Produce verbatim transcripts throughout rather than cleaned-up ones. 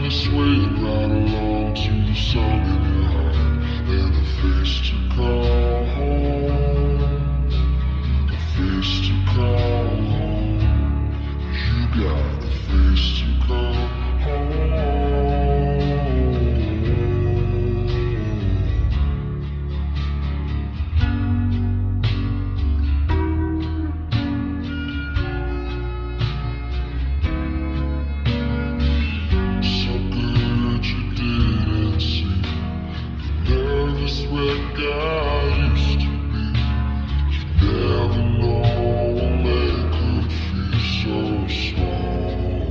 me swaying right along to the song in your heart, and a face to call home, a face to call home. You got a face to call home. So good you didn't see the nervous wreck I used to be. You never know a man could feel so small.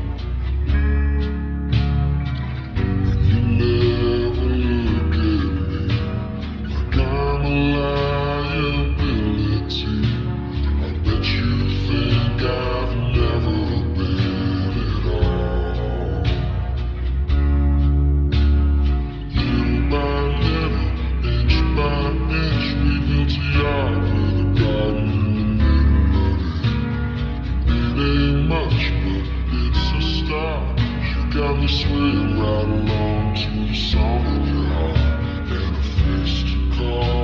And you never look at me like I'm a liability. I bet you think I've never been at all. Little by little, inch by inch, we built a yard with a garden in the middle of it. It ain't much, but it's a start. You got me swaying right along to the song in your heart, and a face to call